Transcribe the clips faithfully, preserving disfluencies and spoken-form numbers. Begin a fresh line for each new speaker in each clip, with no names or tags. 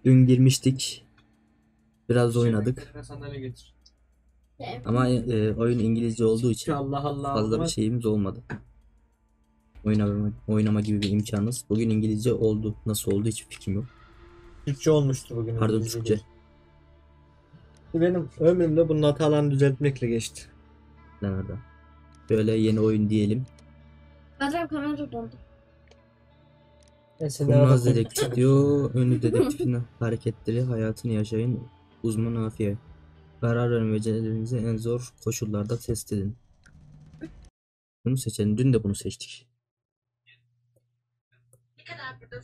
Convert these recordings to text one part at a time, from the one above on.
Dün girmiştik. Biraz oynadık.
Ekran sandalye getir.
Ama e, oyun İngilizce olduğu için
Allah Allah
fazla bir
olmaz.
şeyimiz olmadı. Oynama, oynama gibi bir imkanımız. Bugün İngilizce oldu. Nasıl oldu hiçbir fikrim yok.
Türkçe olmuştu bugün,
Pardon,
İngilizce
Türkçe.
değil. Benim ömrümde bunun hatalarını düzeltmekle geçti.
Nerede? Böyle yeni oyun diyelim.
Adem kanalda dondu.
Neyse, ne
Kurnaz
adam
dedektif diyor. Ünlü dedektifin hareketleri hayatını yaşayın. Uzman Afiye. Karar verme becerilerinizi en zor koşullarda test edin. Bunu seçelim. Dün de bunu seçtik.
Ne kadar burada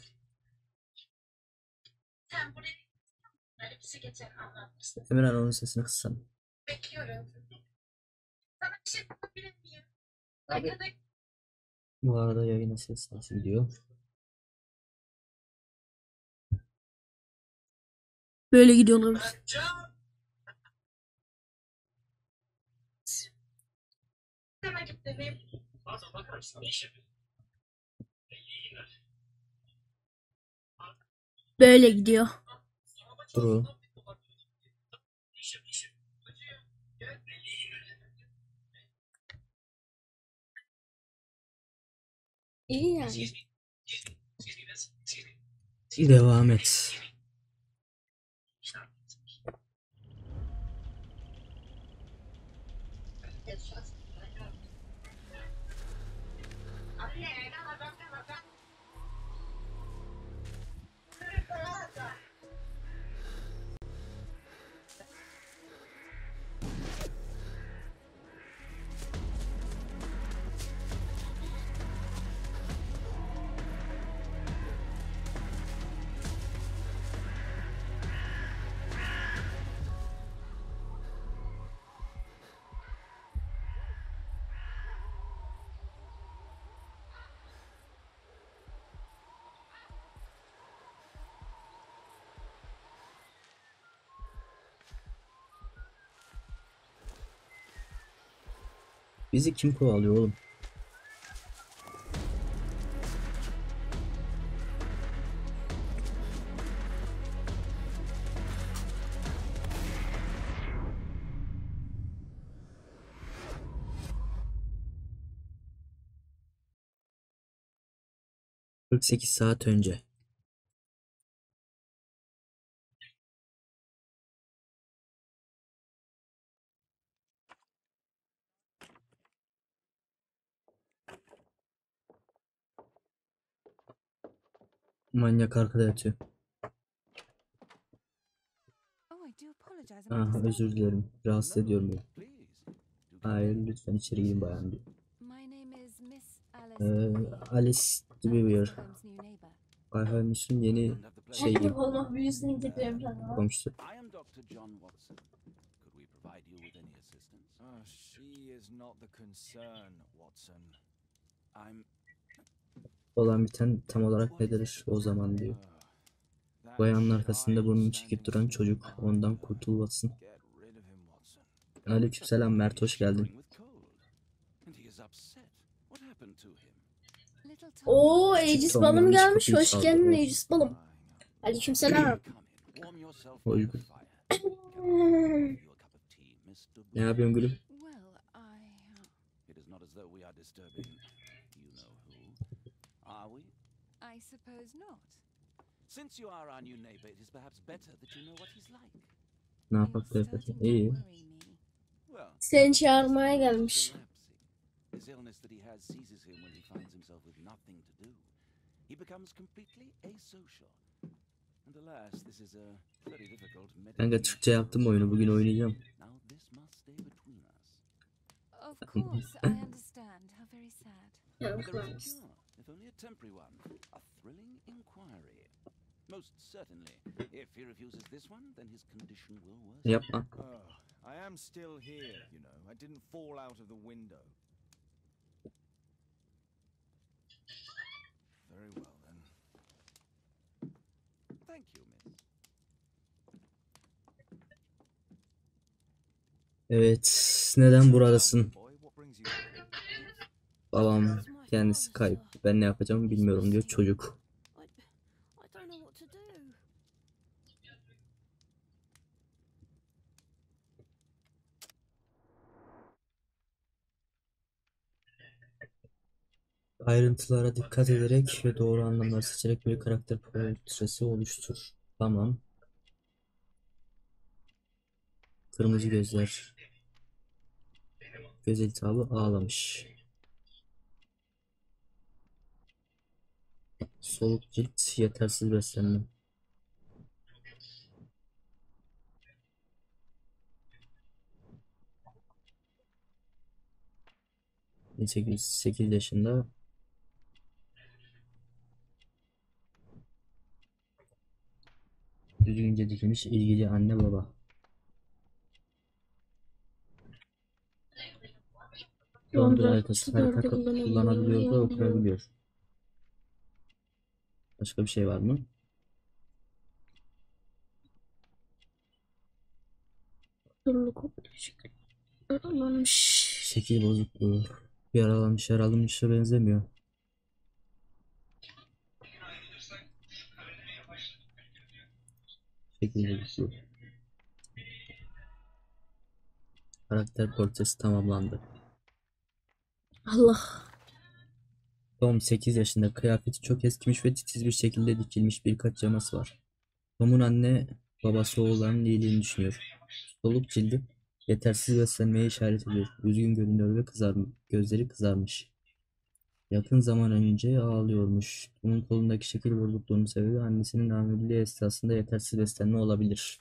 sen buraya böyle bir şey geçen anlatmıştın.
Emirhan, onun sesini kıssan.
Bekliyorum. Sana bir şey yapabilir miyim? Ne kadar
Bu arada yayına ses nasıl gidiyor?
Böyle gidiyorlar.
hemen gittim.
Böyle gidiyor.
Duru.
İyi yani.
Devam et. Bizi kim kovalıyor oğlum? kırk sekiz saat önce. Manyak arkada yatıyor. Ah, özür dilerim. Rahatsız ediyorum beni. Hayır, lütfen içeri girin bayan diyor. Ee, Alice Dweaver. Ayhan Müslüm yeni şey gibi
olmak büyüsünü getiriyorum sana.
komşusu.
I am Doctor John Watson. Could we provide you with any assistance?
Oh, she is not the concern, Watson. I'm.
Olan biten tam olarak nedir o zaman diyor.
That
Bu ayağının
shy
arkasında burnunu çekip
standing
duran
still
çocuk.
cop.
Ondan kurtulmasın.
Get rid of him, Watson.
Aleykümselam Mert, hoş geldin.
Suffering with cold, and he is upset. What happened to him?
Oo,
Küçük
Aegis
Tom
balım
yanlış
gelmiş.
kapıyı
Hoş
çaldı.
geldin
Of.
Aegis balım. Aleykümselam.
Come in. Warm yourself by
Oy.
the fire. Can I give you a cup of tea, mister
Ne yapıyorsun gülüm?
It is not as though we are disturbing you know who. Are we?
I suppose not.
Since you are our new neighbor, it is perhaps better that you know what he's like.
Ne
You're
yapak da
starting
yapasın?
to
İyi.
worry me.
Well,
Seni çağırmaya gelmiş.
relapsing. This illness that he has seizes him when he finds himself with nothing to do. He becomes completely asocial. And alas, this is a very difficult
Kanka
medical
Türkçe yaptım oyunu, bugün oynayacağım.
Now this must stay between us.
Of course, I understand. How very sad.
But there is a cure, if only a temporary one. A thrilling inquiry. Most certainly. If he refuses this one, then his condition will worsen.
Yapma.
Oh, I am still here, you know. I didn't fall out of the window. Very well then.
Thank you, miss.
Evet, neden buradasın?
Boy, what brings you here?
Babam kendisi kayıp. Ben ne yapacağımı bilmiyorum diyor çocuk.
I, I don't know what to do.
Ayrıntılara dikkat ederek ve doğru anlamları seçerek bir karakter portresi oluştur. Tamam. Kırmızı gözler. Göz iltihabı ağlamış. Soluk cilt, yetersiz beslenme. sekiz, sekiz yaşında. Düzgünce dikilmiş ilgili anne baba. Londra haritası, harita kullanabiliyor da okuyabiliyor. Başka bir şey var mı? Şekil bozukluğu. Yaralanmış yaralanmışa benzemiyor. Şekil bozukluğu. Karakter portresi tamamlandı.
Allah.
Tom sekiz yaşında, kıyafeti çok eskimiş ve titiz bir şekilde dikilmiş, birkaç yaması var. Tom'un anne babası oğullarının iyiliğini düşünüyor. Soluk cildi yetersiz beslenmeye işaret ediyor. Üzgün görünüyor ve kızarmış, gözleri kızarmış. Yakın zaman önce ağlıyormuş. Tom'un kolundaki şekil bozukluğunun sebebi annesinin hamileliği esnasında yetersiz beslenme olabilir.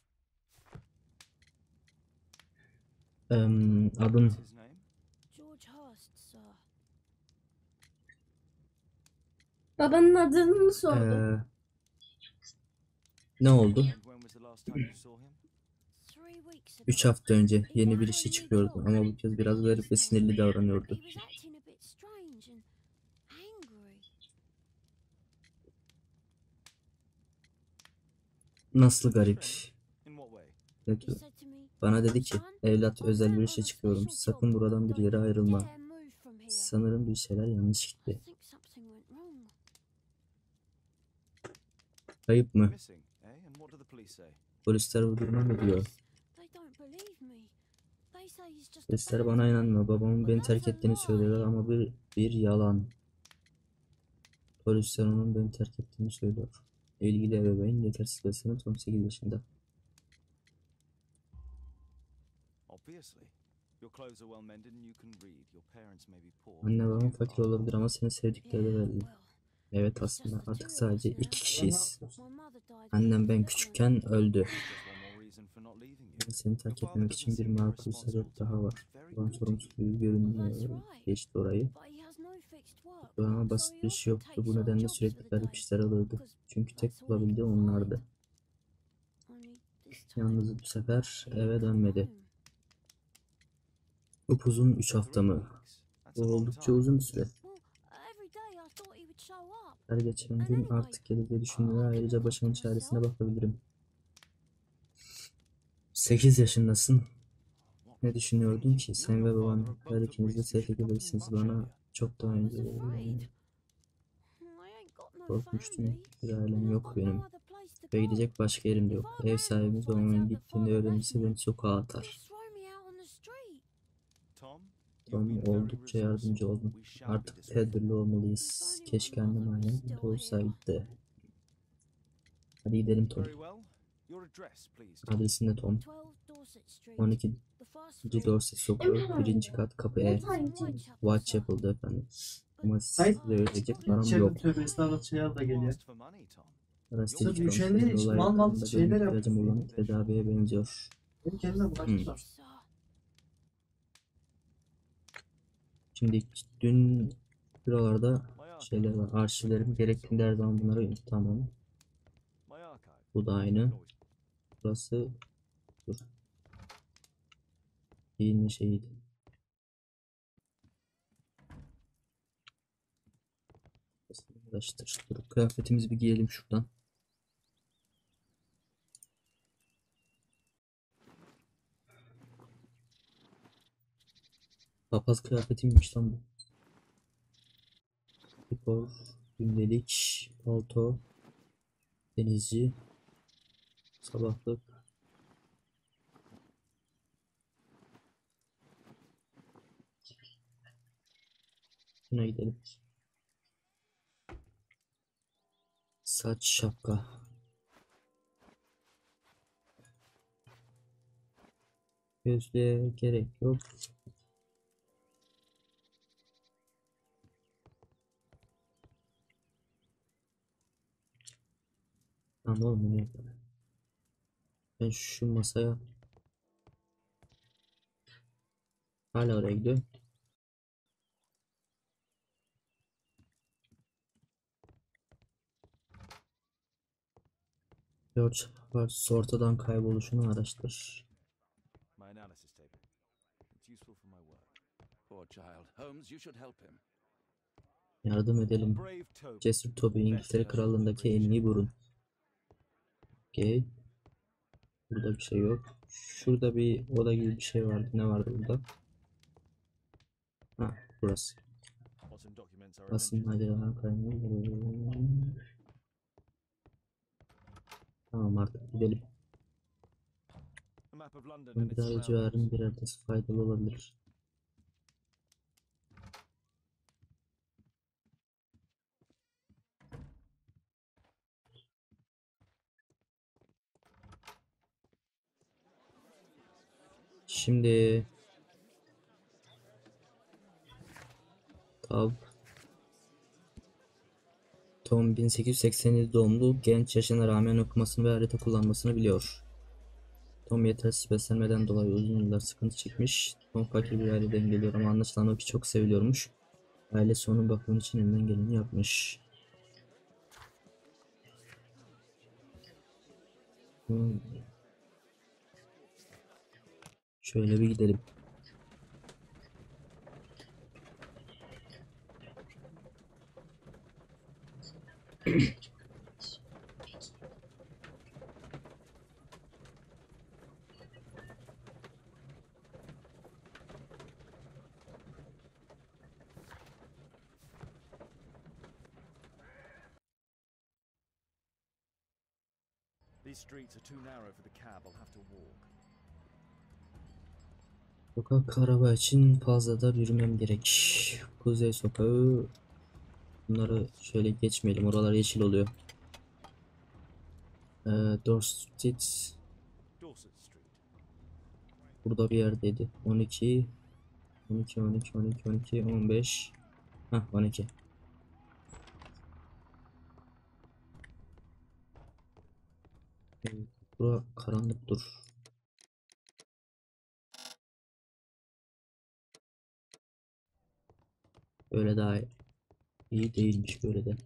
Em, adın
What's his name?
George Hurst, sir.
Babanın adını mı sordu?
eee, ne oldu?
And when was the last time you saw him?
Three weeks ago.
üç hafta önce yeni bir işe çıkıyordu ama bu kez biraz garip ve sinirli davranıyordu.
He was acting a bit strange and angry.
Nasıl garip?
In what way?
Peki,
He said to me,
bana dedi ki,
"Son,
evlat
I'm
özel bir
sent
işe
on a
çıkıyorum.
special
Sakın
job.
buradan bir yere
Don't
ayrılma.
dare move from here."
Sanırım bir şeyler yanlış
I
gitti.
think something went wrong.
Kayıp mı?
Missing, eh? And what do the police say?
Polisler bu duruma ne diyor?
They don't believe me. They say he's just
Polisler bana inanmıyor. Babamın beni terk ettiğini söylüyorlar ama bir, bir yalan. Polisler onun beni terk ettiğini söylüyor. İlgili ebeveyn yetersiz beslenme, Tom sekiz yaşında.
Obviously. Your clothes are well mended and you can read. Your parents may be poor.
Anne
but
babam
you
fakir
are
olabilir ama seni sevdikleri de
Yeah,
belli.
well,
Evet,
it's just
aslında
the
artık
two of
sadece
us now.
iki kişiyiz.
My mother died when I
Annem
was
ben
little.
küçükken öldü.
just one more reason for not leaving you.
Seni
Your
terk
father
etmemek
doesn't
için bir
seem
makul
irresponsible
sebep daha
type.
var.
Very
Babam
good to
sorumsuz
you.
gibi görünmüyor. Geçti orayı.
But he has no fixed work.
Ama
So
basit
he
bir şey
often
yoktu.
takes
Bu
odd
nedenle
jobs
sürekli
for the
garip
day.
işler alırdı.
Because
Çünkü tek
that's all he
bulabildiği
can find.
onlardı.
Only this time,
Yalnız bu sefer
he didn't
eve
come
dönmedi.
home.
Upuzun üç hafta mı?
Three weeks. That's
Bu
a long
oldukça
time.
uzun bir süre.
Well, every day I thought he would show up.
Her geçen gün artık gelir diye düşündüm ve ayrıca başımın çaresine bakabilirim. sekiz yaşındasın. Ne düşünüyordun ki? Sen ve baban her ikiniz de S F G'desiniz. Bana çok daha
I
önce
was afraid.
yani
I ain't got no
korkmuştum.
family.
Bir
And
ailem
I've
yok
got no
benim.
other place to
Ve
go.
gidecek başka yerim de yok. Ev sahibimiz babamın gittiğini öğrenirse beni sokağa
He'll
atar.
throw me out on the street.
Tom,
Tom
you've been very
oldukça yardımcı
resourceful.
oldun.
We shan't be
Artık
disappointed.
tedbirli olmalıyız. Keşke annem aynen de olsaydı. Hadi gidelim Tom.
Very well. Your address, please. Tom.
Adresin de Tom.
twelve Dorset Street.
on iki.
The first floor.
Dorset Sokağı, birinci kat, kapı E. Whitechapel'da efendim. Ama
Hayır.
size öğretecek param
Şey,
yok.
tövbe estağfurullah, şey al da geliyor.
Asked for money, Tom.
Araştırıcı
Sırf üşendiği
komiserin
için
olay
mal mal
hakkında
şeyler
benim ihtiyacım
yapıyor.
olan tedaviye benziyor.
Benim kendime
Hmm.
bulaştılar.
Sir.
Şimdi dün buralarda
My archive.
şeyler var. Arşivlerim gerektiğinde her zaman bunları tamam.
My archive.
Bu da aynı. Burası dur. Giyinme şeyiydi. Araştır. Dur, kıyafetimizi bir giyelim şuradan. Papaz kıyafetiymiş lan bu. Spor, gündelik, palto, denizci, sabahlık. Şuna gidelim. Saç, şapka. Gözlüğe gerek yok. Tamam oğlum, bunu yapalım. Ben şu masaya hala oraya gidiyor. George Hartz ortadan kayboluşunu araştır.
My analysis table. It's useful for my work.
Poor child. Holmes, you should help him.
Yardım edelim.
Brave Toby.
Cesur Toby, İngiltere Krallığındaki en iyi burun. Okey. Burada bir şey yok. Şurada bir oda gibi bir şey vardı. Ne vardı burada? Ha, burası.
What some documents are of
Basın
interest.
maceralar kaynağı. Tamam, artık gidelim.
A map of London and
Bir
its
daha
surroundings.
civarın bir haritası faydalı olabilir. Şimdi Tab Tom bin sekiz yüz seksen yedi doğumlu, genç yaşına rağmen okumasını ve harita kullanmasını biliyor. Tom yetersiz beslenmeden dolayı uzun yıllar sıkıntı çekmiş. Tom fakir bir aileden geliyor ama anlaşılan o ki çok seviliyormuş. Ailesi onun bakımı için elinden geleni yapmış. Hmm. Şöyle bir gidelim.
These streets are too narrow for the cab. I'll have to walk.
Sokak araba için fazla da yürümem gerek. Kuzey sokağı. Bunları şöyle geçmeyelim. Oralar yeşil oluyor. Ee, Dorset
Dorset Street.
burada bir yerdeydi. on iki on iki on iki on iki on iki on beş. Hah, on iki. Evet, bura karanlık dur. Böyle daha iyi değilmiş böyle de.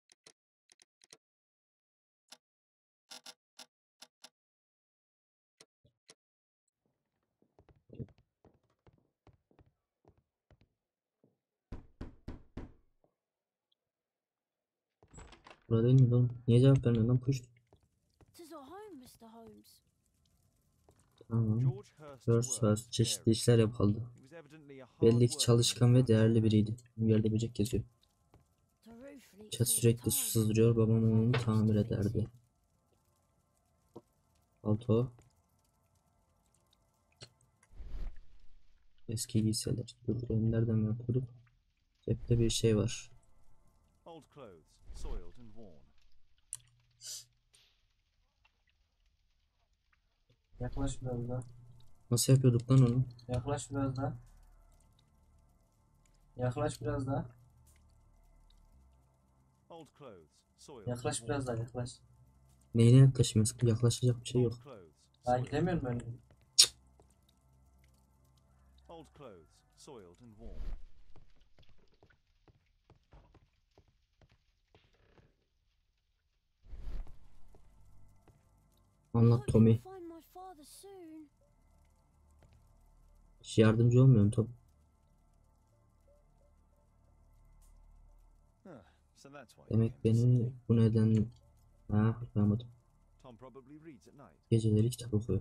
Burada değil mi lan? Niye cevap vermiyorsun lan? Push.
Tis at home, mister Holmes.
Tamam.
George Hurst's
Dört
work
saat
was
çeşitli
varied.
işler yapıldı.
He was evidently a hard
Belli ki
worker
çalışkan
when
ve
he found
değerli
work.
biriydi. Bir yerde böcek geziyor.
The roof leaks
Çat
all the
sürekli
time.
su sızdırıyor. Babam onu tamir ederdi. Palto. Eski giysiler. Dur, önlerden mi yapıyorduk? Cepte bir şey var.
Old clothes, soiled and worn.
Yaklaş biraz daha.
Nasıl yapıyorduk lan onu?
Yaklaş biraz daha. Yaklaş biraz daha.
Old clothes, soiled
Yaklaş
and
biraz daha
worn.
yaklaş.
Neyine yaklaşmıyoruz? Yaklaşacak bir şey
Old
yok.
clothes,
Daha
soiled
gidemiyorum
and
ben.
worn. Old clothes, soiled and worn.
Anlat
Hope
Tommy.
you'll find my father soon.
Hiç yardımcı olmuyorsun Tom.
Huh, so that's why he
Demek
came to see
beni
me.
bu neden... Ha, anlamadım.
Tom probably reads at night.
Geceleri kitap okuyor.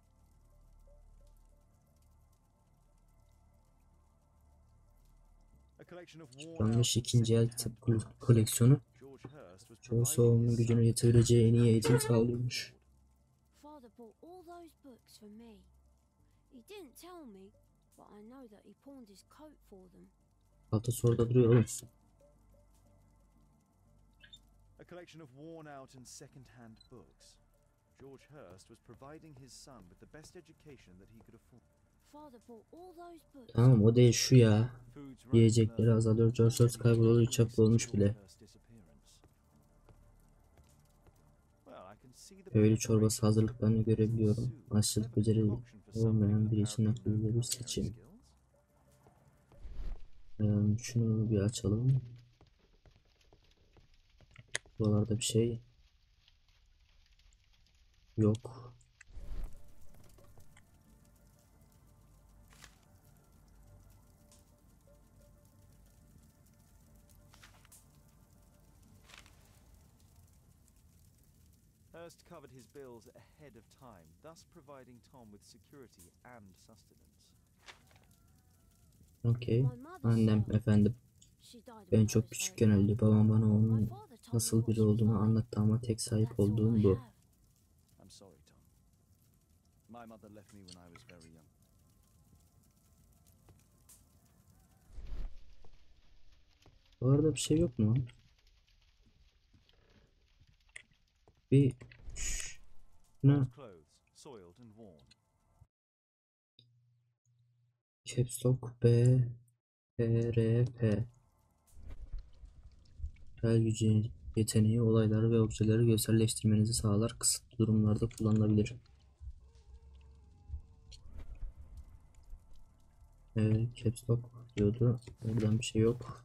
A collection of worn
Yanlış
out
ikinci el
second-hand
kitap kol-
books.
koleksiyonu
George Hurst was
çoğu
providing
savunma
his
gücünü
son
yetebileceği en iyi eğitim sağlıyormuş.
Father bought all those books for me. He didn't tell me, but I know that he pawned his coat for them.
Alta soruda duruyor oğlum.
A collection of worn-out and second-hand books. George Hurst was providing his son with the best education that he could afford.
Father bought all those books.
Tamam, o değil, şu ya.
Foods rose
Yiyecekleri
in
azalıyor. George Hurst kaybolalı üç hafta olmuş bile.
Hurst's disappearance. Well, I can see the
Köylü çorbası hazırlıklarını görebiliyorum. Aşçılık beceri olmayan biri için nakliyle bir seçim. Ee, şunu bir açalım. Buralarda bir şey yok.
Hurst covered his bills ahead of time, thus providing Tom with security and sustenance.
Okey.
My mother
Annem
said
efendim.
she died when
Ben
I
çok
was
küçükken
very young.
öldü. Babam bana
My
onun
father told me
nasıl
what
biri
she was
olduğunu
like.
anlattı ama tek sahip
That's all
olduğum
I
bu.
have.
I'm sorry, Tom. My mother left me when I was very young.
Bu arada bir şey yok mu? Bir ne?
Old clothes, soiled and worn.
Caps Lock B P R P. Hayal gücü yeteneği olayları ve objeleri görselleştirmenizi sağlar. Kısıtlı durumlarda kullanılabilir. Ee, Caps Lock diyordu. Oradan bir şey yok.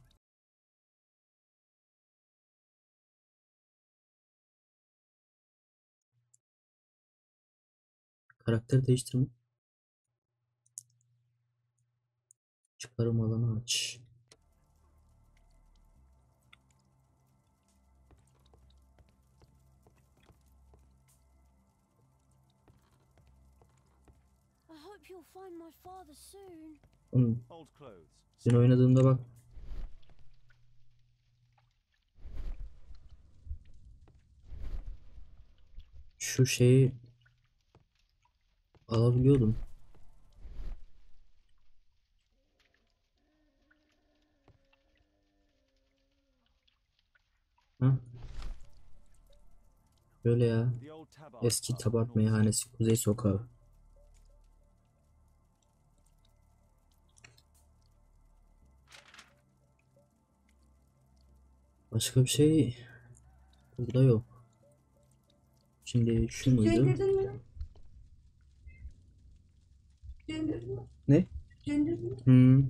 Karakter değiştirme. Çıkarım alanı aç.
I hope you'll find my father soon.
Oğlum,
Old clothes.
ben oynadığımda bak. Şu şeyi alabiliyordum. Ha? Böyle ya.
The old Tabard
Eski
pub,
Tabart
North
Meyhanesi, Kuzey Sokağı. Başka bir şey burada yok. Şimdi şu muydu?
Cengirdin mi? Cengirdin mi?
Ne?
Cengirdin mi?
Hmm.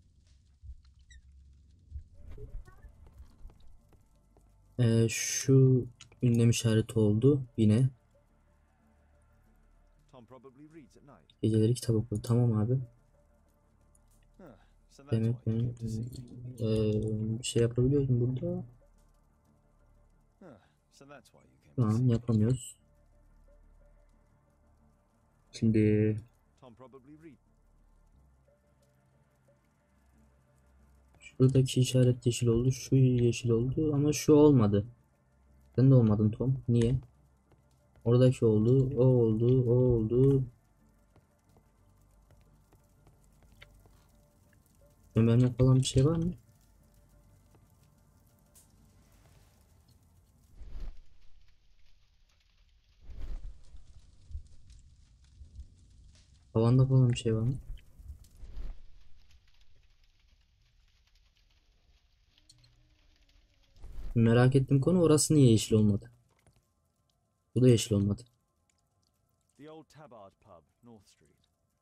Ee, şu ünlem işareti oldu yine.
Tom probably reads at night.
Geceleri kitap okuyor. Tamam abi.
Huh, so that's
Demek
why you
ben
came to see me.
eee, bir şey yapabiliyorum burada.
Huh, so that's why you came
Şu
to
an
see me.
yapamıyoruz. Şimdi
Tom probably read.
şuradaki işaret yeşil oldu. Şu yeşil oldu ama şu olmadı. Sen de olmadın Tom. Niye? Oradaki oldu. O oldu. O oldu. Ömer'le falan bir şey var mı? Havanda falan bir şey var mı? Merak ettiğim konu orası niye yeşil olmadı? Bu da yeşil olmadı.
The old Tabard pub, North Street.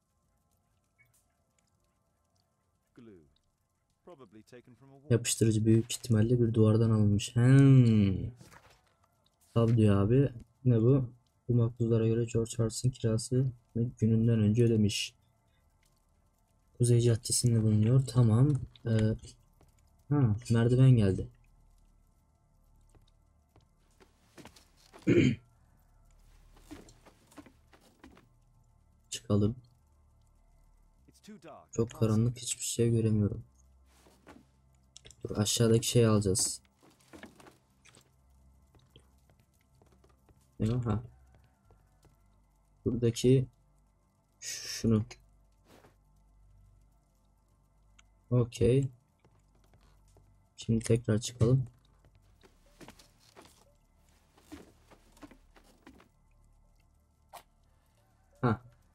Glue. Probably taken from a wall.
Yapıştırıcı büyük ihtimalle bir duvardan alınmış. Hmm. Tabii diyor abi. Ne bu? Bu makbuzlara göre George Hart'ın kirası gününden önce ödemiş. Kuzey Caddesi'nde bulunuyor. Tamam. Ee, ha, merdiven geldi. Çıkalım.
It's too dark. I
Çok
can't see.
karanlık, hiçbir şey göremiyorum. Dur, aşağıdaki şeyi alacağız. Ne o? Ha. Buradaki şunu. Okey. Şimdi tekrar çıkalım.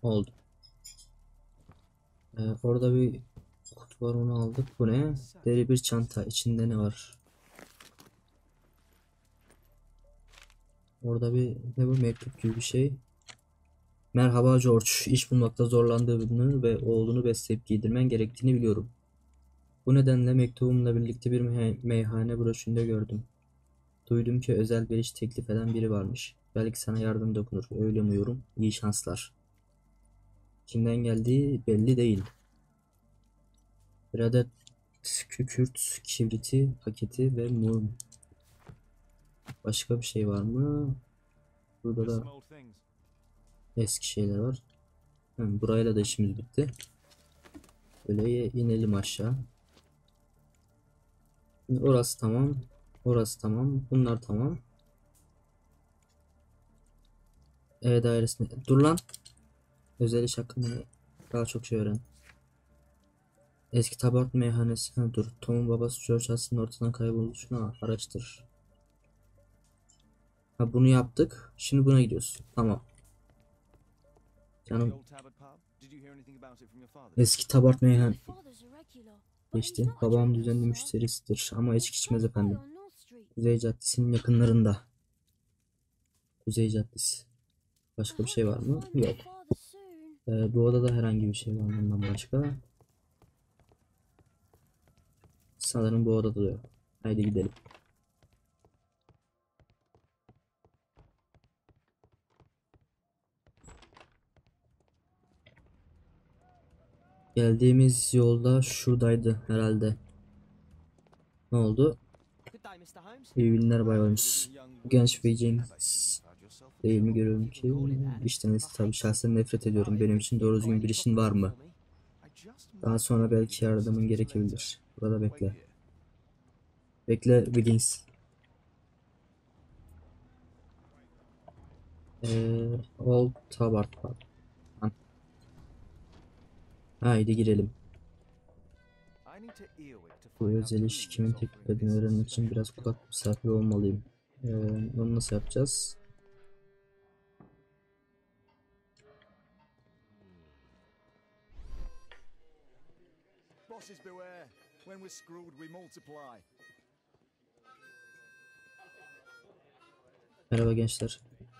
Oldu. Ee, orada bir kutu var, onu aldık. Bu ne? Deri bir çanta. İçinde ne var? Orada bir ne bu, mektup gibi bir şey. Merhaba George. İş bulmakta zorlandığını ve oğlunu besleyip giydirmen gerektiğini biliyorum. Bu nedenle mektubumla birlikte bir mey- meyhane broşüründe gördüm. Duydum ki özel bir iş teklif eden biri varmış. Belki sana yardım dokunur. Öyle umuyorum. İyi şanslar. Kimden geldiği belli değil. Bir adet kükürt kibriti paketi ve mum. Başka bir şey var mı? Burada
Just
da
some old things.
eski şeyler var. Hı, burayla da işimiz bitti. Böyle inelim aşağı. Şimdi orası tamam. Orası tamam. Bunlar tamam. E dairesine. Dur lan. Özel iş hakkında daha çok şey öğren. Eski Tabart meyhanesi. Ha, dur. Tom'un babası George aslında ortadan kayboluşunu araştırır. Ha, bunu yaptık. Şimdi buna gidiyoruz. Tamam.
The
Canım,
old Tabard pub? Did you hear anything about it from your father?
eski Tabart meyhan
My father's a regular, but he's
geçti.
not a
Babam
drinker,
düzenli
sir.
müşterisidir ama içki içmez
Close by
efendim.
on North Street.
Kuzey Caddesi'nin yakınlarında. Kuzey Caddesi. Başka bir
I
şey
hope
var
you'll
mı?
find my
Yok.
father soon.
Ee, bu odada herhangi bir şey var mı ondan başka? Sanırım bu odada da yok. Haydi gidelim. Geldiğimiz yolda şuradaydı herhalde. Ne oldu? İyi günler Bay Holmes. Bu genç ve James değil mi, görüyorum ki. İşten tabii şahsen nefret ediyorum. Benim için doğru düzgün bir işin var mı? Daha sonra belki yardımın gerekebilir. Burada bekle. Bekle Wiggins. Ee, Old Tabard Pub. Ha. Haydi girelim.
I need to Earwig to
Bu
find out
özel
who
iş
was
kimin
offering
teklif ettiğini
business
öğrenmek için
special
biraz
for
kulak misafiri olmalıyım. Ee, onu nasıl yapacağız?
Bosses beware. When we're screwed, we multiply.
Merhaba gençler.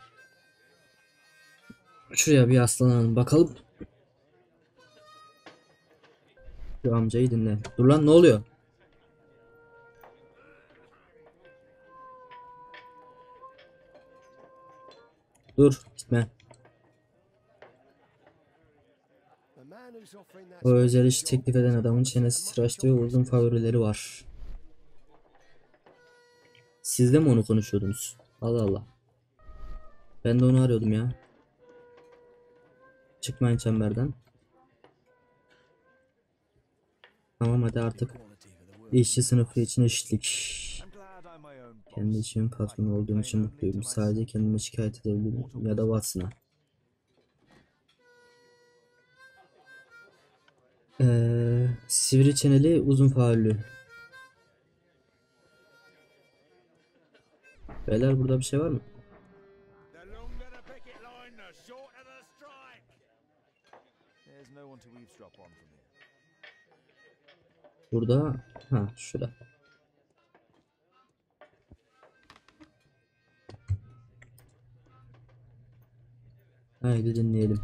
Şuraya bir yaslanalım bakalım. Şu amcayı dinle. Dur lan, ne oluyor? Dur, gitme. O özel işi teklif eden adamın çenesi tıraşlı ve uzun favorileri var. Siz de mi onu konuşuyordunuz? Allah Allah. Ben de onu arıyordum ya. Çıkmayın çemberden. Tamam, hadi artık. İşçi sınıfı için eşitlik.
I'm glad I'm my own boss.
Kendi işimin patronu olduğum için mutluyum. Sadece kendime şikayet edebilirim ya da Watson'a. Ee, sivri çeneli, uzun faullü. Beyler, burada bir şey var mı?
The longer the picket line, the shorter the strike.
There's no one to eavesdrop on from here.
Burada, ha şurada. Haydi dinleyelim.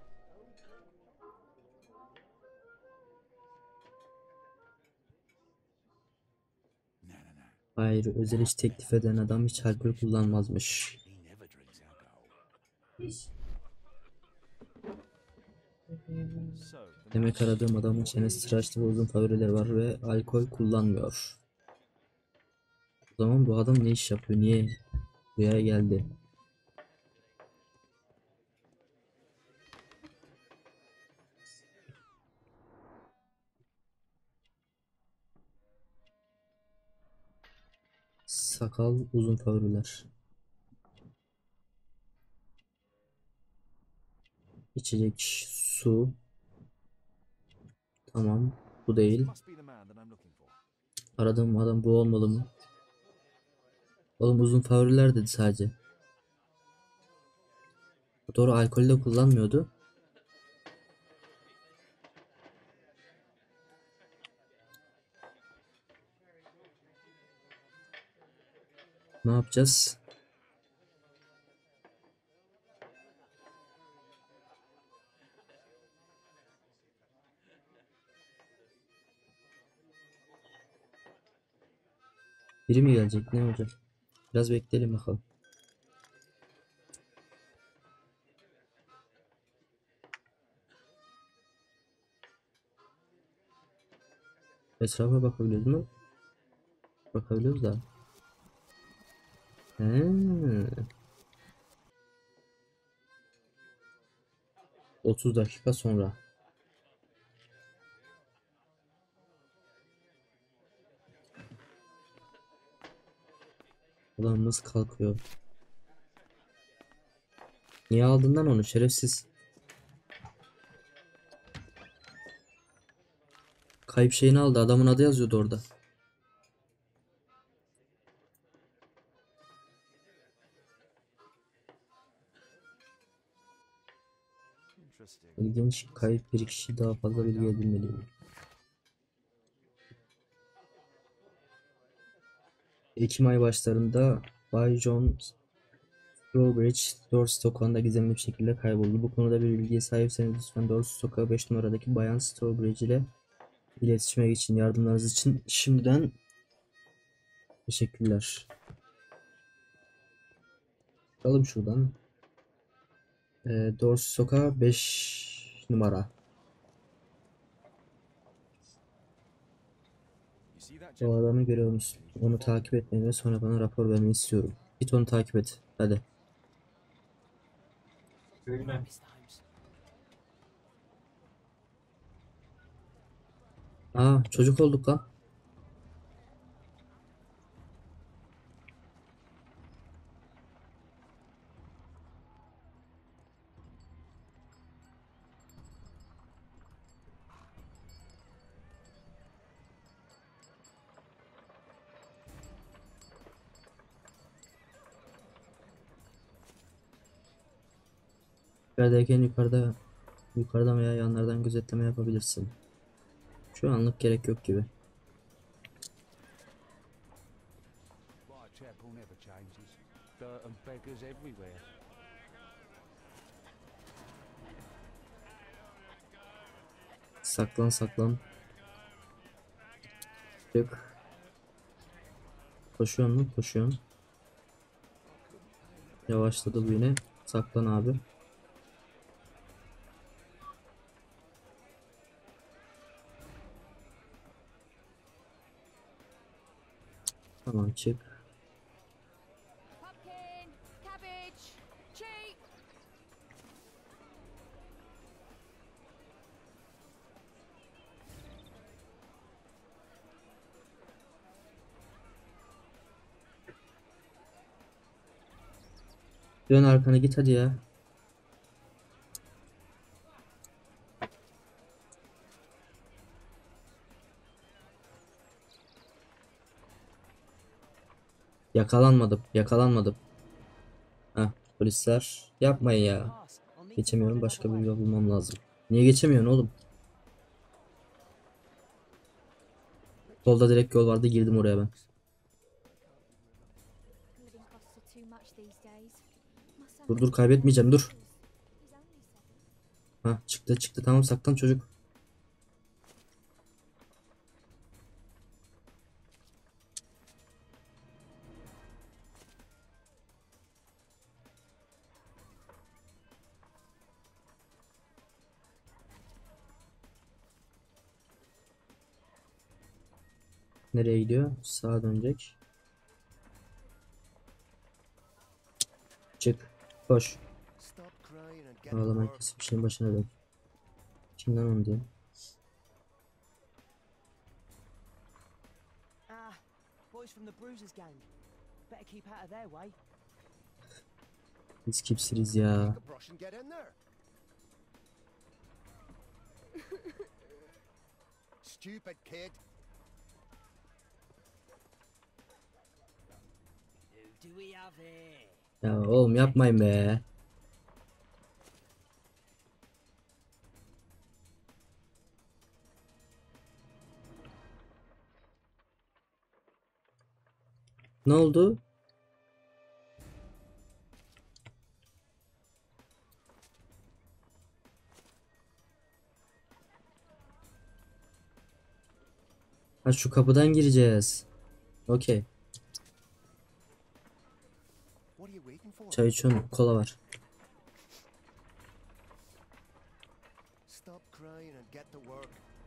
Hayır, özel iş teklif eden adam hiç alkol kullanmazmış.
He never drinks alcohol.
So, the
Demek aradığım adamın çenesi tıraşlı ve uzun favorileri var ve alkol kullanmıyor. O zaman bu adam ne iş yapıyor? Niye buraya geldi? Sakal, uzun favoriler. İçecek, su. Tamam, bu değil.
must be the man that I'm looking for.
Aradığım adam bu olmalı mı? Oğlum, uzun favoriler dedi sadece. Doğru, alkolü de kullanmıyordu. Ne yapacağız? Biri mi gelecek? Ne olacak? Biraz bekleyelim bakalım. Etrafa bakabiliyoruz mu? Bakabiliyoruz da. He. otuz dakika sonra. Ulan nasıl kalkıyor? Niye aldın lan onu şerefsiz? Kayıp şeyini aldı. Adamın adı yazıyordu orada.
Interesting.
İlginç. Kayıp bir kişi daha fazla bilgi edinmeliyim. Ekim ayı başlarında Bay John Strawbridge Dorset sokağında gizemli bir şekilde kayboldu. Bu konuda bir bilgiye sahipseniz lütfen Dorset sokağı beş numaradaki Bayan Strawbridge ile iletişime geçin. Yardımlarınız için şimdiden teşekkürler. Bakalım şuradan. Ee, Dorset sokağı beş numara.
You see that
O
gentleman?
adamı görüyor musun? Onu takip etmeni ve sonra bana rapor vermeni istiyorum. Git onu takip et. Hadi.
Görünmem.
Aa, çocuk olduk lan. Yukarıdayken yukarıda yukarıdan veya yanlardan gözetleme yapabilirsin. Şu anlık gerek yok gibi.
Whitechapel never changes. Dirt and beggars everywhere.
Saklan saklan. Çık. Koşuyor mu? Koşuyorum. Yavaşladı bu yine. Saklan abi. Tamam çık.
Pumpkin, cabbage, cheap.
Dön arkana git hadi ya. Yakalanmadım. Yakalanmadım. Heh, polisler. Yapmayın ya. Geçemiyorum. Başka bir yol bulmam lazım. Niye geçemiyorsun oğlum? Solda direkt yol vardı. Girdim oraya ben.
Living costs are too much these days. My son
Dur dur kaybetmeyeceğim dur.
he's only seven.
Ha çıktı çıktı. Tamam saklan çocuk. Nereye gidiyor? Sağa dönecek. Çık. Koş.
Stop crying and get
Ağlamayı
to work.
kesip işin başına dön. Kimden onu diyor?
Ah, boys from the Bruisers gang. Better keep out of their way.
Biz kimsiniz ya?
Take a brush and get in there. Stupid kid.
Who do we have here?
Ya oğlum yapmayın be. Ne oldu? Ha, şu kapıdan gireceğiz. Okey.
What are you waiting for?
Çay içiyorum. Kola var.
Stop crying and get to work.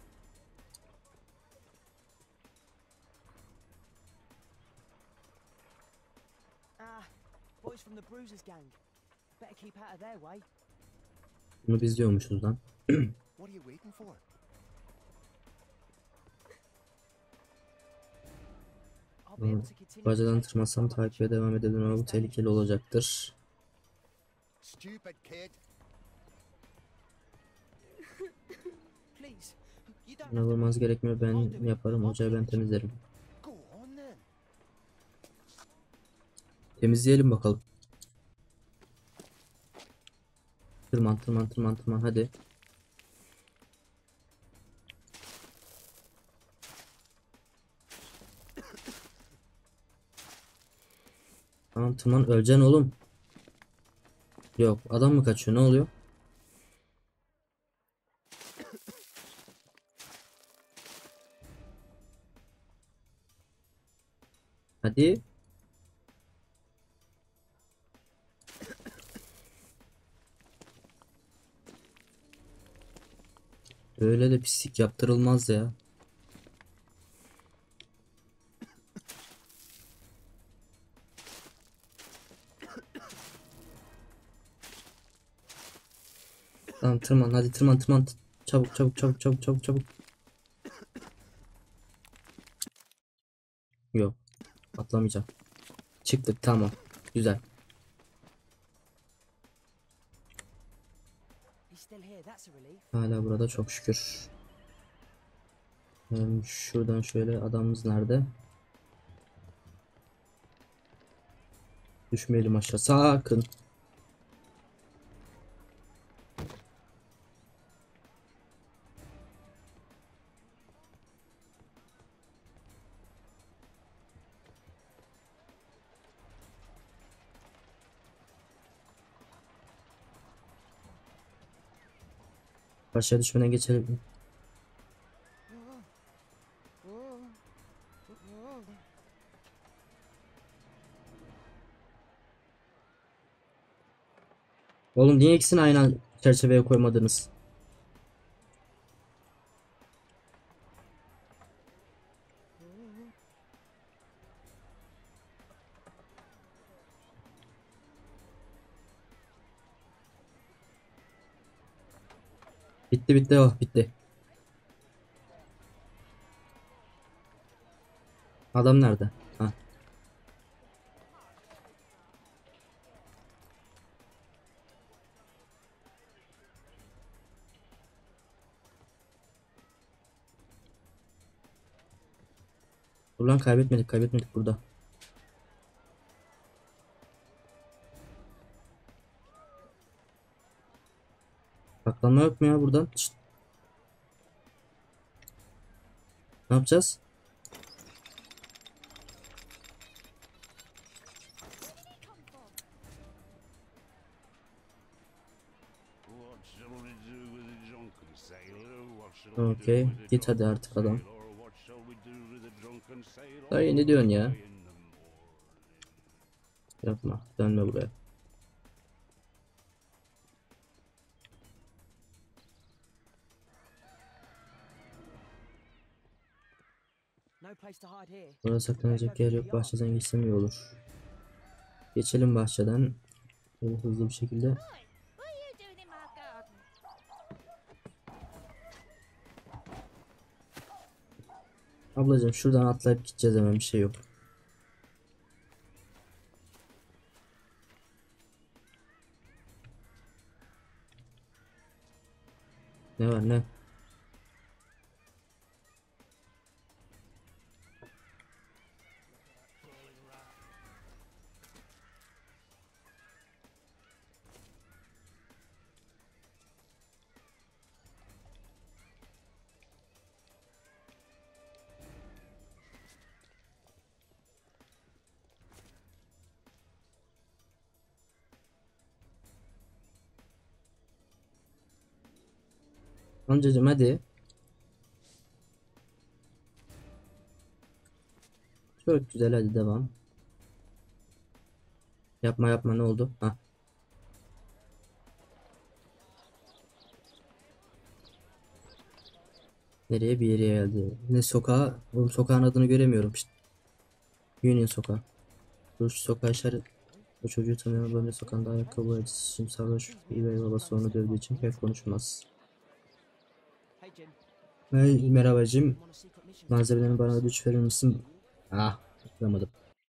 Ah, boys from the Bruisers gang. Better keep out of their way.
Bunu biz diyormuşuz lan.
What are you waiting for?
I'll be able to continue.
Bacadan tırmansam takibe devam edebilirim ama bu tehlikeli olacaktır.
Stupid kid.
Please, you don't
Buna
have to
vurmanız
be-
gerekmiyor. Ben yaparım. Ocağı ben temizlerim.
Go on then.
Temizleyelim bakalım. Tırman tırman tırman tırman hadi. Tamam tırman, öleceksin oğlum. Yok, adam mı kaçıyor, ne oluyor? Hadi. Böyle de pislik yaptırılmaz ya. Tamam tırman, hadi tırman tırman. Çabuk çabuk çabuk çabuk çabuk çabuk. Yok. Atlamayacağım. Çıktık, tamam. Güzel.
He's still here, that's a relief.
Hala burada, çok şükür. Hem şuradan şöyle, adamımız nerede? Düşmeyelim aşağı sakın. Aşağı düşmeden geçelim. Oğlum niye ikisini aynı çerçeveye koymadınız? Bitti bitti, oh bitti. Adam nerede? Ha. Dur lan, kaybetmedik kaybetmedik burada. Saklanma yok mu ya buradan? Şşt. Ne yapacağız? Okey, git hadi artık adam. Dayı ne diyorsun ya? Yapma, dönme buraya.
No place to hide here.
Burada saklanacak yer yok. Bahçeden geçsem iyi olur. Geçelim bahçeden. Böyle hızlı bir şekilde.
What are you doing in my garden?
Ablacığım şuradan atlayıp gideceğiz hemen, bir şey yok. Ne var ne? Amcacım hadi. Çok güzel, hadi devam. Yapma yapma, ne oldu? Ha. Nereye, bir yere geldi. Ne sokağı? Oğlum sokağın adını göremiyorum işte. Union sokağı. Bu sokağı işaret. O çocuğu tanıyan böyle sokağında ayakkabı boyacısı için sarhoş üvey babası onu dövdüğü için pek konuşmaz.
Hey, Jim.
Hey merhabacım.
I'm on a secret mission.
Malzemelerini bana ödünç verir misin? Ah, yapamadım.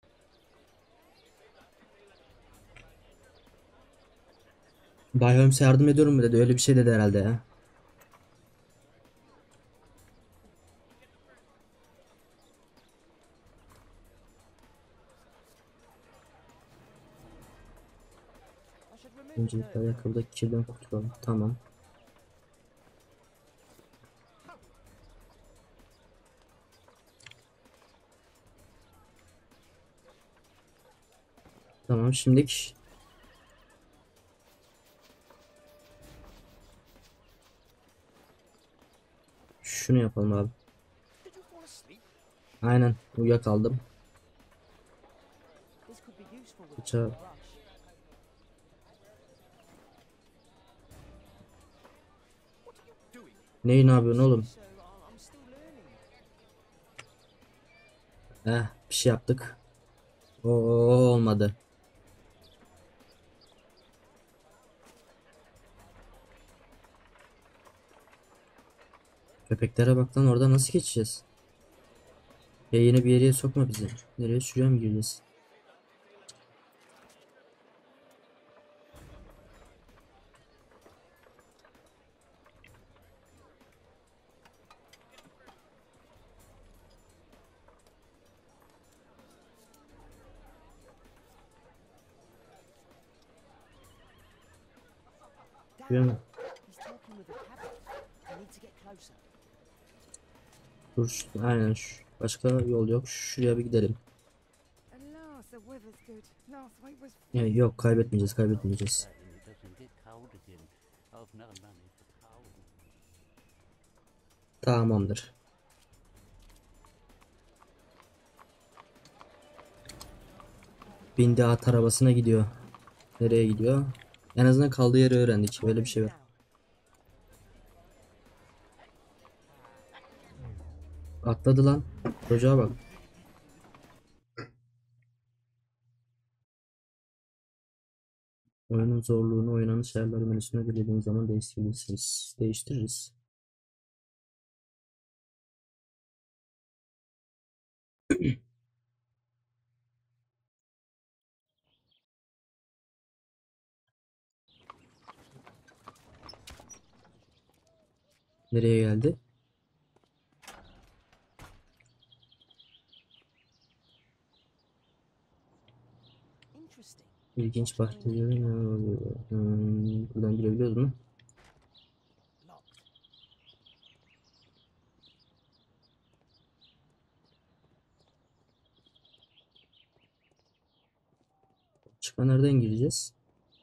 Bay Holmes'e yardım ediyorum mu dedi. Öyle bir şey dedi herhalde ya.
I should remove the
Öncelikle
dirt.
ayakkabıdaki kirden kurtulalım. Tamam. Tamam, şimdilik şunu yapalım abi.
Did you fall asleep?
Aynen, uyuyakaldım.
This could be useful with
Bıçağı.
a brush.
Doing?
Neyi, ne yapıyorsun oğlum?
So I'm, I'm still learning.
Eh, bir şey yaptık. Oo, olmadı. Köpeklere bak lan, orada nasıl geçeceğiz? Ya yine bir yere sokma bizi. Nereye, şuraya mı gireceğiz? Şuraya mı?
He's talking with a cabin. I need to get closer.
Dur, şu- aynen şu. Başka yol yok. Şuraya bir gidelim.
Alas, the weather's good. Last week was
Ya, yok, kaybetmeyeceğiz, kaybetmeyeceğiz. Tamamdır. Bindi at arabasına gidiyor. Nereye gidiyor? En azından kaldığı yeri öğrendik. Böyle bir şey var. Atladı lan. Çocuğa bak. Oyunun zorluğunu oynanış ayarları menüsüne dilediğiniz zaman değiştirebilirsiniz. Değiştiririz. Nereye geldi?
Interesting.
İlginç bahçeleri ne oluyor? Hmm, buradan girebiliyoruz mu?
Locked.
Çıkma, nereden gireceğiz?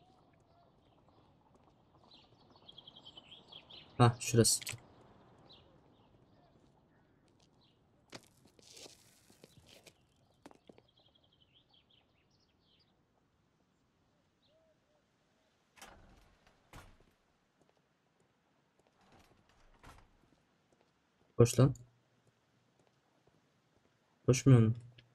Ha, şurası. Koş lan. Koşmuyor mu?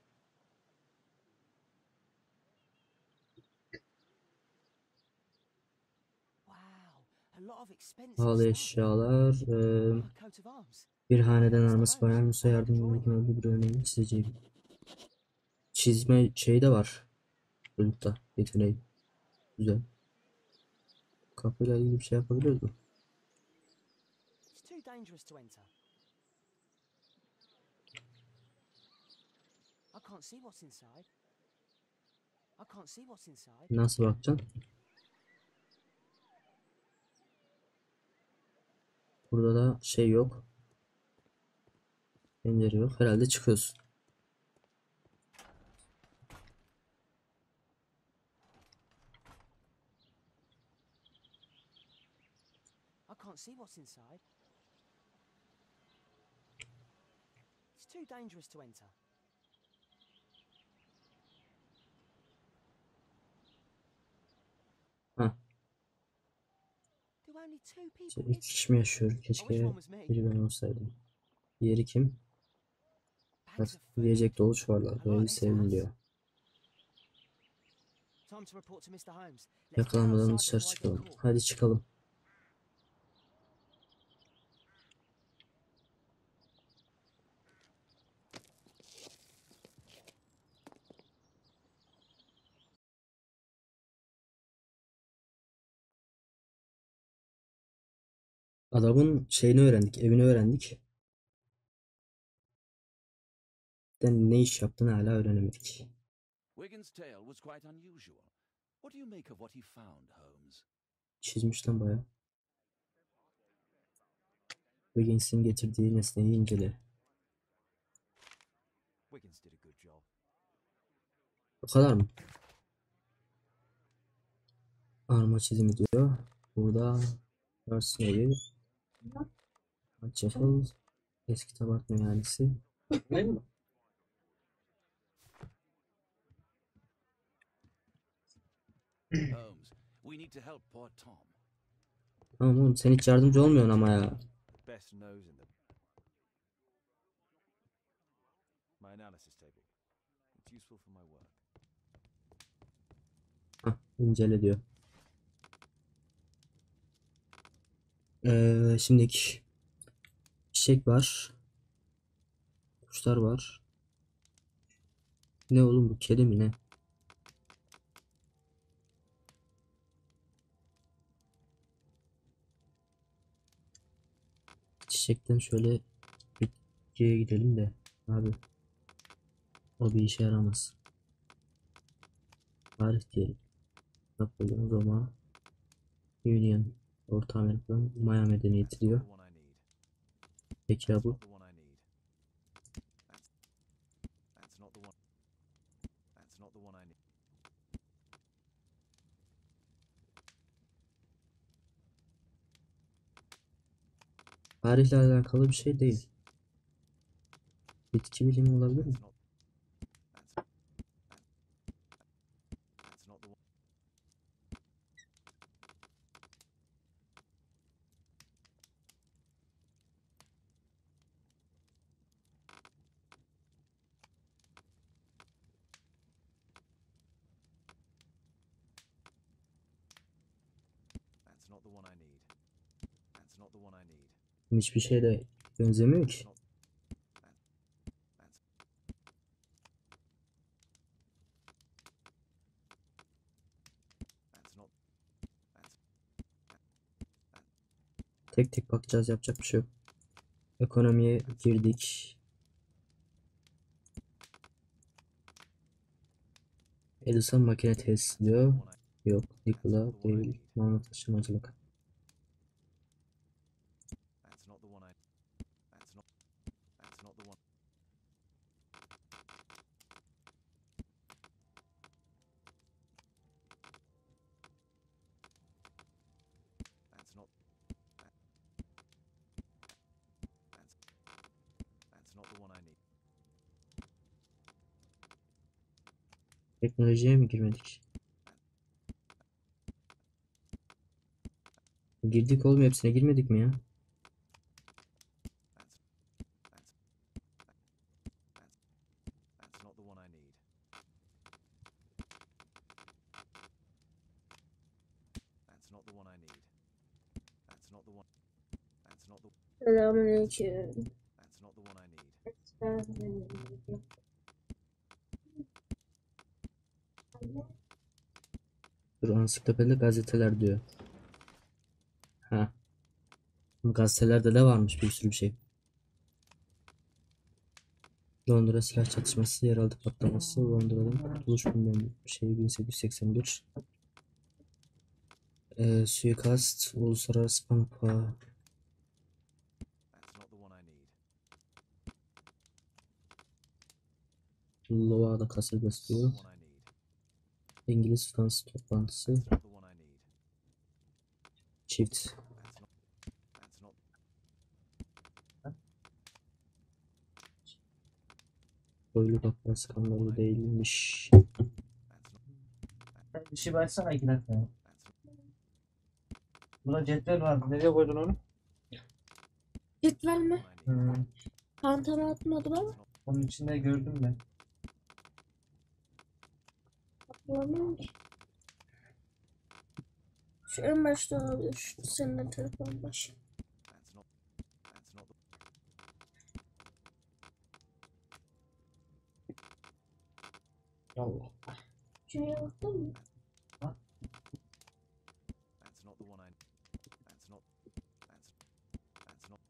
Wow. A lot of expensive
Pahalı
stuff.
eşyalar. eee,
A coat of arms.
bir haneden arması bayan Musa yardım öldü bir örneğin çizeceğim. Çizme şey de var. Çocukta yeteneği. Güzel. Kapıyla ilgili bir şey yapabiliyoruz mu?
It's too dangerous to enter. I can't see what's inside. I can't see what's inside.
Nasıl bakacaksın? Burada da şey yok. Pencere yok. Herhalde çıkıyorsun.
I can't see what's inside. It's too dangerous to enter. only two people
İşte iki
missing.
kişi mi yaşıyor?
Oh, which
Keşke
one was me?
biri ben olsaydım. Diğeri kim?
Bags of food.
Yiyecek dolu çuvallar. Bu evi sevdim diyor.
Time to report to mister Holmes. Let's get
Yakalanmadan
outside
dışarı
before I get
çıkalım.
caught.
Hadi çıkalım. Adamın şeyini öğrendik, evini öğrendik. Den ne iş yaptığını hala öğrenemedik.
Wiggins' tale was quite unusual. What do you make of what he found, Holmes?
Çizmişten bayağı. Wiggins'in getirdiği nesneyi incele.
Wiggins did a good job.
Bu kadar mı? Arma çizimi diyor. Burada Mersin evi. Çakıl. Eski tabak meyhanesi.
Değil mi?
Holmes, we need to help poor Tom.
Tamam oğlum sen hiç yardımcı olmuyorsun ama ya.
Best knows in them. My analysis table. It's useful for my work.
Hah, incele diyor. Ee, şimdiki çiçek var. Kuşlar var. Ne oğlum bu, kedi mi ne? Çiçekten şöyle bitkiye gidelim de abi. O bir işe yaramaz. Tarih diyelim. Napolyon, Roma, Union, Orta Amerika'dan Maya medeniyeti diyor.
The one I need.
Peki ya bu?
Not the one I need. That's, that's not the one. That's not the one I need.
Tarihle alakalı bir şey değil. Bitki bilimi olabilir mi?
That's not. That's. That's not the one. That's not the one I need. That's not the one I need.
Hiçbir şeyle benzemiyor ki.
Not. That, that's. That's not. That's.
Tek tek bakacağız, yapacak bir şey yok. Ekonomiye girdik. Edison makine tesisi diyor.
One I,
Yok, Nikola
That's not the one I
değil.
need.
Mamut taşımacılık.
That's not the one I. That's not. That's not the one. That's not. That, that's. That's not the one I need.
Teknolojiye mi girmedik? Girdik oğlum, hepsine girmedik mi ya?
That's. That's. That's. That's not the one I need. That's not the one I need. That's not the one. That's not the.
Selamünaleyküm.
That's not the one I need.
Dur, ansiklopedide gazeteler diyor. Ha. Gazetelerde de varmış bir sürü bir şey. Londra silah çatışması, yeraltı patlaması, Londra'nın kurtuluş bilmem şey bin sekiz yüz seksen bir. Ee, suikast, uluslararası pampa.
That's not the one I need.
Lova'da kasırgası diyor.
The one I need.
İngiliz Fransız toplantısı.
Not the one I need.
Çift.
That's not. That's not.
Soylu kaplar skandалы değilmiş.
That's not.
Bir şey baksana iki dakika.
That's not.
Burada cetvel vardı. Nereye koydun onu?
Cetvel mi?
Hmm.
Pantama atmadım ama.
Onun içinde gördüm ben.
Hatırlamıyorum ki. Şu en başta olabilir. Şu senin telefon başı.
That's not. That's not the.
Allah.
Şuraya baktın mı?
That's not the one I. That's not. That's. That's not.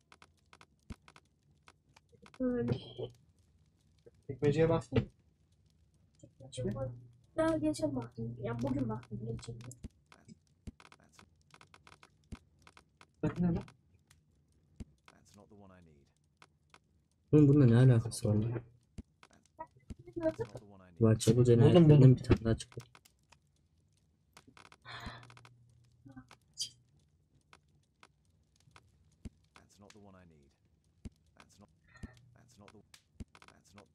Böyle.
Çekmeceye baktın. Çekmece.
Daha geçen baktım. Ya bugün baktım geçen.
That's.
Bakın ne lan?
That's not the one I need.
Bunun bununla ne alakası var lan?
That's not the one I need.
Whitechapel
Buldum,
cinayetlerinden
buldum.
bir tane daha çıktı.
That's not the one I need. That's not. That's not the. That's not.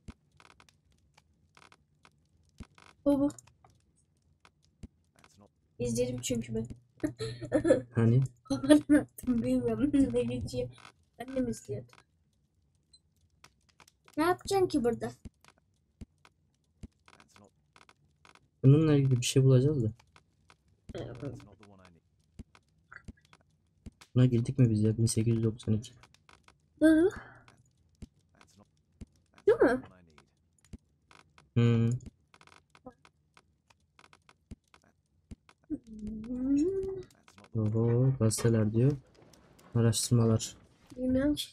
Bu bu.
That's not.
İzledim çünkü ben.
Hani?
Kapanı attım bilmiyorum ne geçiyor. Annem izliyordu. Ne yapacaksın ki burada?
That's not.
Bununla ilgili bir şey bulacağız da.
That's not the one I need.
Buna girdik mi biz ya? bin sekiz yüz doksan iki.
Doğru.
That's not. That's
Değil
not
mi?
the one I need.
Hmm.
Hmm,
That's not the.
Oho, gazeteler diyor. Araştırmalar.
bilmiyorum ki.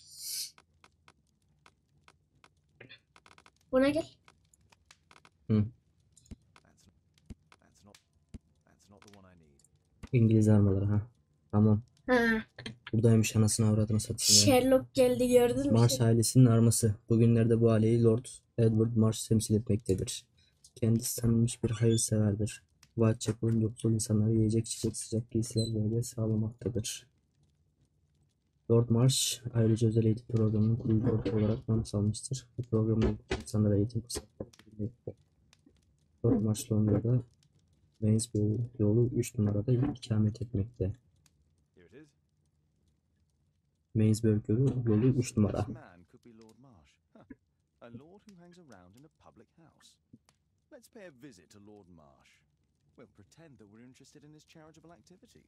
Buna gel.
That's not. That's not. That's not the one I need.
İngiliz armaları ha. Tamam.
Ha,
Buradaymış, anasını avradını satayım ya.
Sherlock geldi gördün mü?
Marsh ailesinin arması. Bugünlerde bu aileyi Lord Edward Marsh temsil etmektedir. Kendisi tanınmış bir hayırseverdir. Whitechapel'ın yoksul insanlara yiyecek, içecek, sıcak giysiler ve ev sağlamaktadır. Lord Marsh ayrıca özel eğitim programının kurucu ortağı olarak nam salmıştır. Bu programın insanlara eğitim fırsatları verilmektedir. Lord Marsh Londra'da Wainsbury yolu üç numarada ikamet etmekte.
Here it is.
Wainsbury yolu üç numara.
This man could be Lord Marsh. Huh. A lord who hangs around in a public house. Let's pay a visit to Lord Marsh. We'll pretend that we're interested in his charitable activities.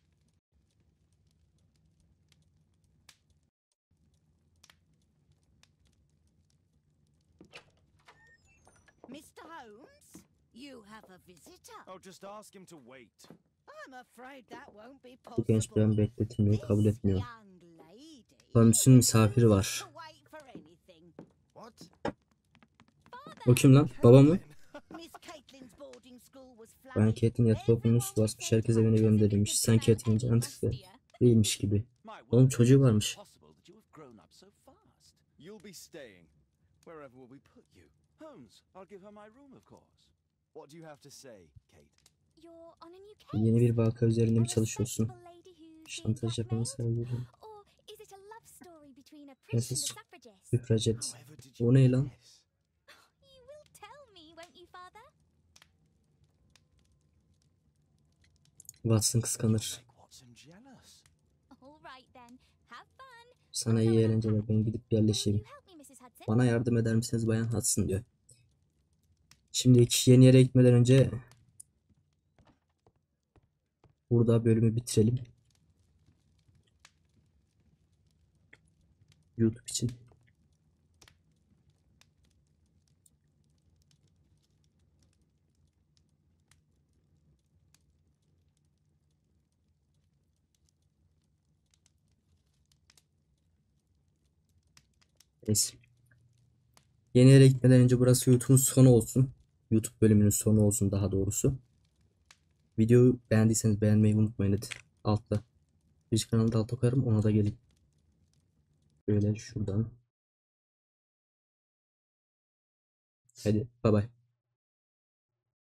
Mister Holmes, you have a visitor.
Oh, just ask him to wait.
I'm afraid that won't be
Bu genç
possible.
bayan bekletilmeyi kabul
This
etmiyor.
young lady
Holmes'un misafiri var.
to wait for anything.
What?
O kim lan? Baba mı?
Miss Caitlin's boarding school was
Ben
flooded.
Caitlin yatıp okulunu su basmış, herkes evine gönderilmiş. Sen Caitlin cantıklı değilmiş gibi.
My
Oğlum
word,
çocuğu
it's
varmış.
possible that you have grown up so fast.
You'll be staying. Wherever will we put you?
Holmes, I'll give her my room, of course.
What do you have to say, Kate?
You're on a new case?
Yeni bir vaka üzerinde
A
mi çalışıyorsun?
respectable lady who's being
Şantaj yapmanı
blackmailed?
seviyorum.
Or is it a love story between a prince and a
Prenses
suffragist?
Süfracet.
However did you
O ne lan?
guess?
You will tell me, won't you, father?
Watson kıskanır.
Make Watson jealous.
All right then. Have fun.
Sana iyi eğlenceler, ben gidip
Will
yerleşeyim.
you help me, missus Hudson?
Bana yardım eder misiniz Bayan Hudson diyor. Şimdi yeni yere gitmeden önce burada bölümü bitirelim. YouTube için. Neyse. Yeni yere gitmeden önce burası YouTube'un sonu olsun. YouTube bölümünün sonu olsun daha doğrusu. Videoyu beğendiyseniz beğenmeyi unutmayın hadi. Altta. Bir kanalda alta koyarım, ona da gelin. Böyle şuradan. Hadi bay bay.